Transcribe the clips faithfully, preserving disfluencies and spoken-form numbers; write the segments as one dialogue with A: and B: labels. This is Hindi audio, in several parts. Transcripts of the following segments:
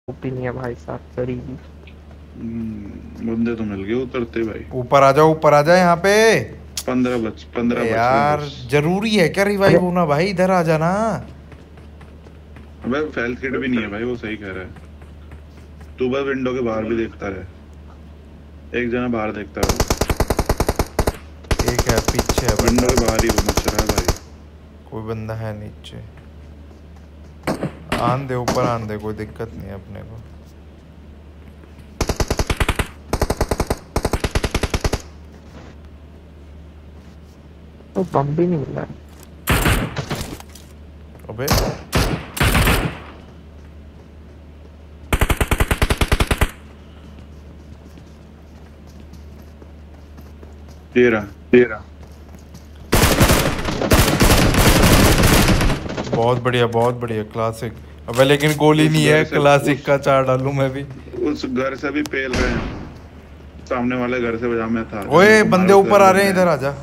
A: भी नहीं है भाई साहब करीबी।
B: बंदे तो मिल गए उतरते भाई।
C: ऊपर आ जाओ, ऊपर आ जाए यहाँ पे।
B: पंद्रह बच पंद्रह
C: अबे
B: बच रहे हैं
C: यार
B: बस।
C: जरूरी है क्या रिवाइव होना भाई? इधर आ जाना।
B: अबे हेल्थ किट भी नहीं है भाई, वो सही कह रहा है। तू बस विंडो के बाहर भी देखता रहे। एक जना बाहर देखता रहो।
C: एक है पीछे है
B: विंडो
C: बंदा।
B: के बाहर ही वो मच रहा है भाई।
C: कोई बंदा है नीचे। आन दे, ऊपर आन दे, कोई दिक्कत नहीं है अपने को।
A: तो बम भी नहीं मिला।
C: अबे
B: तेरा तेरा
C: बहुत बढ़िया, बहुत बढ़िया, क्लासिक। अबे लेकिन गोली
B: उस
C: नहीं
B: घर
C: है,
B: से
C: क्लासिक
B: उस
C: का चार डालूं मैं भी।
B: उस घर से भी पेल रहे हैं। सामने वाले घर से बजा मैं था। जब मेरे
C: ओए
B: को
C: बंदे
B: मारो, उस घर
C: ऊपर
B: में
C: आ रहे हैं,
B: बंदे
C: इधर आ जा।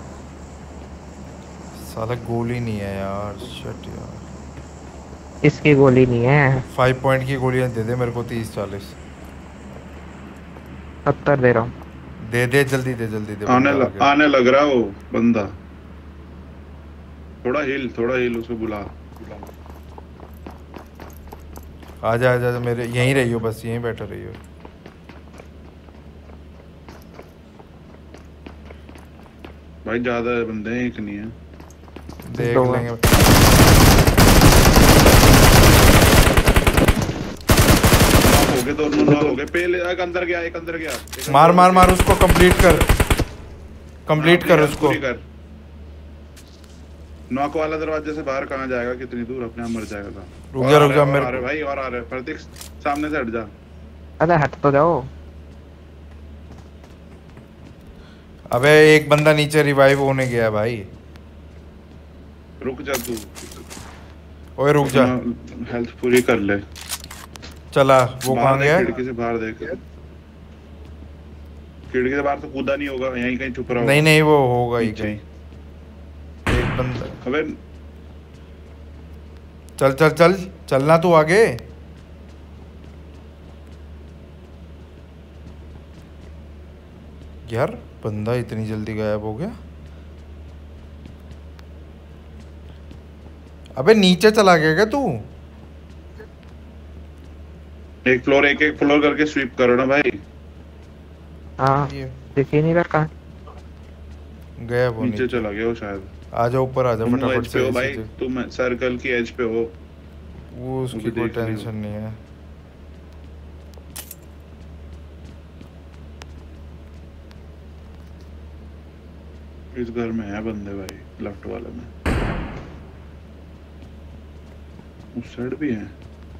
C: साला गोली नहीं है यार, शिट यार।
A: इसकी गोली नहीं है।
C: फाइव पॉइंट की गोलियां दे दे मेरे को, तीस चालीस।
A: सत्तर दे रहा हूँ।
C: दे दे, जल्दी दे, जल्दी दे,
B: आने
C: बंदा
B: ल,
C: आ गया।
B: आने लग रहा वो बंदा। थोड़ा हिल थोड़ा हिल उसको बुला।
C: आजा आजा आजा, मेरे यहीं रहियो, बस यहीं बैठा रहियो।
B: भाई ज्यादा बंदे हैं, एक नहीं है।
C: देख
A: दो
C: लेंगे।
B: हो गए दोनों, नॉक हो गए। पहले एक अंदर गया, एक अंदर गया एक
C: मार
B: अंदर
C: मार
B: गया।
C: मार उसको, कंप्लीट कर, कंप्लीट
B: हाँ,
C: कर
B: यार,
C: उसको।
B: पूरी कर। नॉक वाला दरवाजे से बाहर कहाँ जाएगा? कितनी दूर? अपने आप मर जाएगा था।
C: रुक
B: और
C: जा
B: आ
C: रुक
B: रहे
C: जा
B: और
C: मेरे
B: आ रहे
C: को।
B: भाई, और आ रहे। प्रतीक सामने से हट जा।
A: अरे हट तो जाओ।
C: अबे एक बंदा नीचे रिवाइव होने गया भाई।
B: रुक जा तू।
C: ओए रुक जा।
B: अपना हेल्थ पूरी कर ले।
C: चला, वो
B: बाहर
C: कहाँ
B: देख,
C: गया?
B: खिड़की से बाहर देख। खिड़की से बाहर तो कूदा नहीं होगा, यहीं कहीं छुप रहा होगा।
C: नहीं नहीं, वो होगा ही
B: नीचे
C: कहीं।
B: ही।
C: एक बंदा।
B: अबे
C: चल चल चल, चलना तू आगे। यार बंदा इतनी जल्दी गायब हो गया। अबे नीचे चला गया क्या तू?
B: एक फ्लोर एक एक फ्लोर करके स्वीप करो ना भाई।
A: हाँ
C: ये
A: दिख ही नहीं रखा।
C: गया वो
B: नीचे
C: नीचे।
B: चला गया वो शायद।
C: आ जा ऊपर, आ जा
B: तुम
C: फटाफट
B: एज पे
C: से
B: हो
C: इसी
B: भाई,
C: से।
B: तुम सर्कल की एज पे हो।
C: वो उसकी
B: भी
C: कोई
B: देख रही हो।
C: टेंशन नहीं है।
B: इस घर में है बंदे भाई, लेफ्ट वाले में। उस साइड भी है।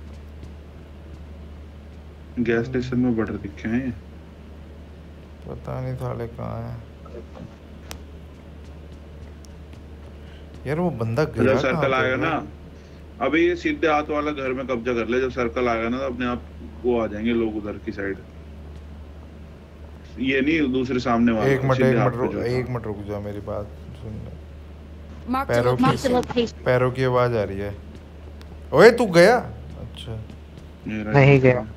B: गैस स्टेशन में बटर दिखे हैं ये।
C: पता नहीं साले कहाँ है यार। वो बंदा
B: तो
C: गया
B: जब
C: कहाँ
B: सर्कल
C: पे
B: आएगा
C: है?
B: ना, अभी ये सीधे हाथ वाला घर में कब्जा कर ले। जब सर्कल आएगा ना, तो अपने आप वो आ जाएंगे लोग उधर की साइड। ये नहीं, दूसरे सामने वाला
C: एक मिनट,
B: सीधे
C: एक
B: हाथ
C: मिनट
B: पे
C: रुक,
B: जो
C: एक
B: था।
C: मिनट रुक जा, मेरी बात सुन।
D: Marked a
C: पैरों की
D: location.
C: पैरों की आवाज आ रही है। ओए तू गया? अच्छा
B: ये रहा
A: नहीं
B: ये
A: गया।
B: रहा।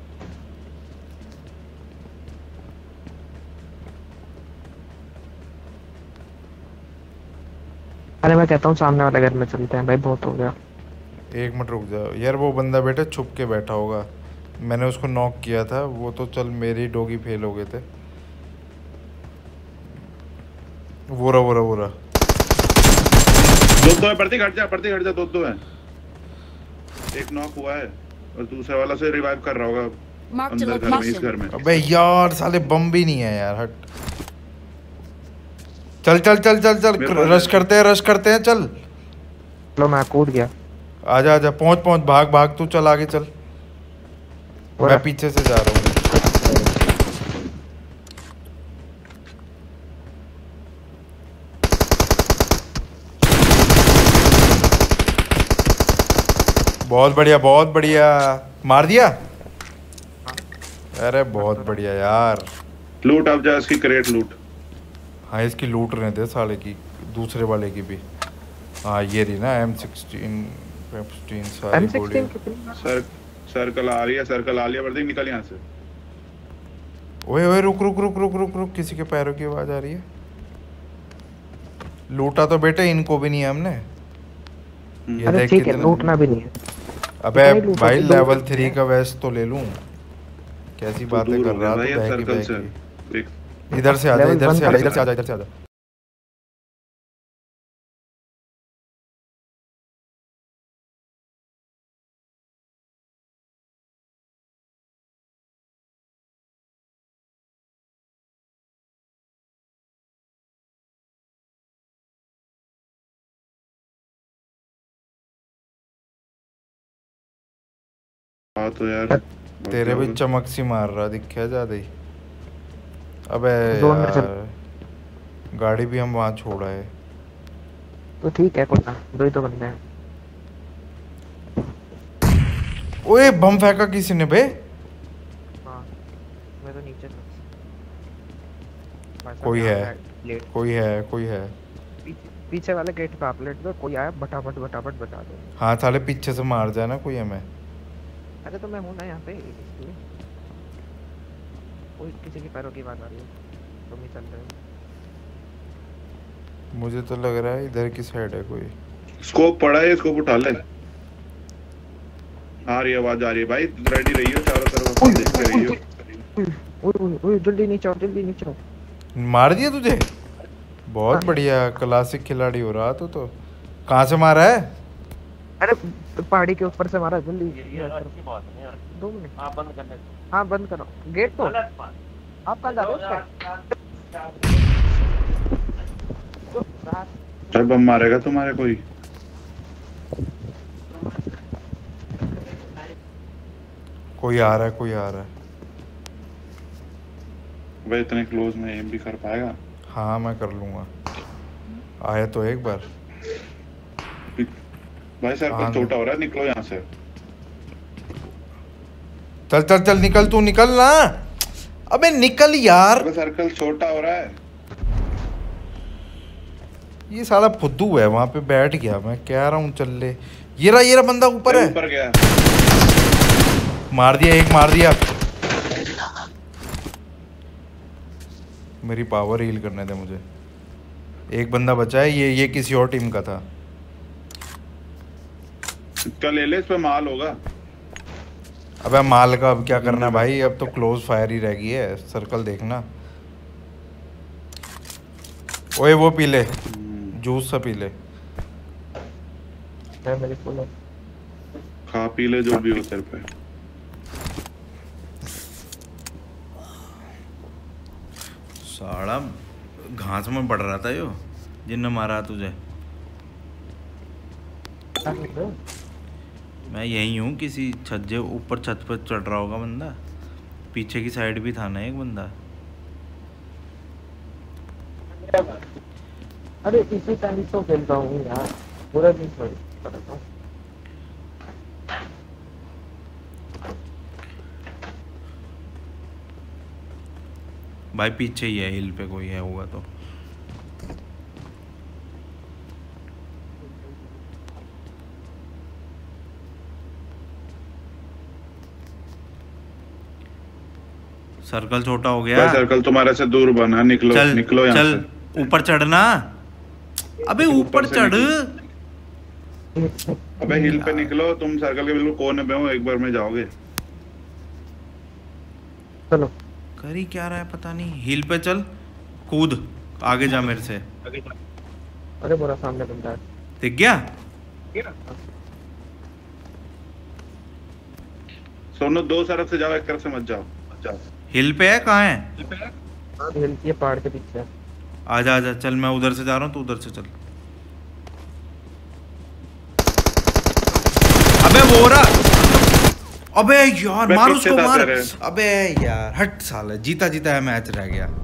A: अरे मैं कहता हूँ सामने वाले घर में चलते हैं भाई, बहुत हो गया।
C: एक मिनट रुक जा यार। वो बंदा बेटा छुप के बैठा होगा। मैंने उसको नॉक किया था। वो तो चल मेरी डोगी फेल हो गए थे। वो रहा, वो रहा, वो रहा।
B: दो दो है। प्रतीक हट जा, प्रतीक हट जा। दो दो है। एक नॉक हुआ है और दूसरे वाला से रिवाइव कर रहा होगा
D: Marked a
B: अंदर घर में, इस घर
D: location.
B: में।
C: अबे यार साले बम भी नहीं है यार। हट। चल चल चल चल चल,
B: मेरे पास
C: रश
B: है।
C: करते हैं, रश करते हैं, चल।
A: लो मैं कूद गया।
C: आजा आजा, पहुंच पहुंच, भाग भाग, तू चल आगे चल।
A: वो
C: मैं
A: रहा।
C: पीछे से जा रहा हूँ। बहुत बढ़िया, बहुत बढ़िया। मार दिया। अरे बहुत बढ़िया यार।
B: लूट अब जा इसकी, क्रेट लूट।
C: हाँ इसकी लूट रहे थे साले की, दूसरे वाले की भी। हाँ ये रही ना एम सिक्सटीन फिफ्टीन सारी
A: एम
C: गोली।
A: सिक्सटीन कितनी?
B: सर सर्कल आ रही है, सर्कल आ लिया, वर्दी निकल यहाँ से।
C: ओए ओए रुक रुक रुक रुक रुक रुक, किसी के पैरों की आवाज आ रही है। लूटा तो बेटे इनको भी नहीं है हमने। ये
A: अरे
C: देख
A: ठीक है,
C: कितने-
A: लूटना भी नहीं है।
C: अबे
A: नहीं लूटा,
C: भाई
A: दो-
C: लेवल थ्री का वेस्ट तो ले लूं। कैसी बातें
B: दूर
C: कर
B: हो गया
C: रहा
B: भाई
C: तू
B: ये
C: बहकी
B: सर्कल से।
C: बहकी।
B: देख
C: इधर से आजा,
A: लेवल
C: इधर
A: वन
C: से आजा,
A: का
C: इधर से आजा, इधर से आजा।
B: हाँ तो यार
C: तेरे भी चमक सी मार रहा, दिखा ज्यादा ही। अबे
A: दो अंदर चल।
C: यार गाड़ी भी हम वहाँ छोड़ा है।
A: तो ठीक है, कोई ना, दो ही तो बंदे हैं।
C: ओए बम फेंका किसी ने बे।
A: हाँ मैं तो नीचे था। भाई साहब,
C: कोई
A: यहाँ
C: है।
A: पे लेट
C: कोई है, कोई है।
A: पीछे पीछे वाले गेट पे आप लेट दो, कोई आया फटाफट फटाफट बचा दो।
C: हाँ साले पीछे से मार जाए ना कोई हमें।
A: अरे तो मैं हूँ ना यहाँ पे, इसलिए कोई किसी के पैरों की बात आ रही है, तुम ही चल रहे हो।
C: मुझे तो लग रहा है इधर की साइड है कोई।
B: स्कोप पड़ा है, स्कोप उठा ले। आ रही है आवाज, आ रही है भाई, रेडी रहियो, चारों तरफ अपना देखते रहियो।
A: ओए ओए ओए, जल्दी नीचे आओ, जल्दी नीचे आओ।
C: मार दिया तुझे? बहुत
A: हाँ।
C: बढ़िया, क्लासिक खिलाड़ी हो रहा तू तो। कहाँ से मारा है?
A: अरे पहाड़ी के ऊपर से मारा, जल्दी। दो मिनट।
E: हाँ बंद करने
A: हाँ बंद करो गेट तो। आप कहाँ जा रहे हो?
B: अरे बम मारेगा तुम्हारे कोई?
C: कोई आ रहा है, कोई आ रहा है।
B: भाई इतने क्लोज में एम भी कर पाएगा?
C: हाँ मैं कर लूंगा। आए तो एक बार।
B: भाई सर्कल छोटा हो रहा है, निकलो यहाँ से।
C: चल चल चल निकल, तू निकल ना। अबे निकल यार।
B: अबे सर्कल छोटा हो रहा है।
C: ये साला फुद्दू है, वहां पे बैठ गया। मैं कह रहा हूँ चल ले। ये रहा ये रहा बंदा ऊपर है।
B: ऊपर गया।
C: मार दिया, एक मार दिया। मेरी पावर हील करने दे मुझे। एक बंदा बचा है, ये ये किसी और टीम का था।
B: इसका ले ले, इस पे माल होगा।
C: अबे माल का अब क्या करना है भाई, अब तो क्लोज फायर ही रह गई है। सर्कल देखना। ओए वो पी ले, जूस सा पी ले।
A: है मेरी फुल है।
B: खा पी ले जो भी हो तेरे पे।
C: साला घास में पड़ रहा था यो, जिनने मारा तुझे। मैं यही हूँ, किसी छज्जे ऊपर छत पर चढ़ रहा होगा बंदा। पीछे की साइड भी था ना एक बंदा।
A: अरे इसी टाइम तो खेलता हूँ यार, पूरा दिन सॉरी करता हूँ।
C: भाई पीछे ही है, हिल पे कोई है होगा तो। सर्कल छोटा हो गया।
B: भाई सर्कल तुम्हारे से दूर बना, निकलो
C: चल
B: निकलो यहाँ
C: चल
B: से।
C: ऊपर चढ़ना। अबे ऊपर
B: से
C: चढ़।
B: अबे हिल पे निकलो, तुम सर्कल के बिल्कुल कोने पे हो, एक बार में जाओगे।
A: चलो
C: कर ही क्या रहा है पता नहीं। हिल पे चल, कूद, आगे जा मेरे से।
A: अरे पूरा सामने बंदा है।
C: दिख गया?
B: सोनो दो तरफ से जाओ, एक तरफ से मत जाओ। जाओ।
C: हिल पे है? कहाँ है?
A: हाँ हिलती है पहाड़ के पीछे।
C: आजा आजा, चल मैं उधर से जा रहा हूँ, तू उधर से चल। अबे वो रहा। अबे यार
B: मैं
C: मार
B: पीछे
C: उसको,
B: था
C: मार।
B: तेरे।
C: अबे यार हट साला, जीता जीता है मैच रह गया।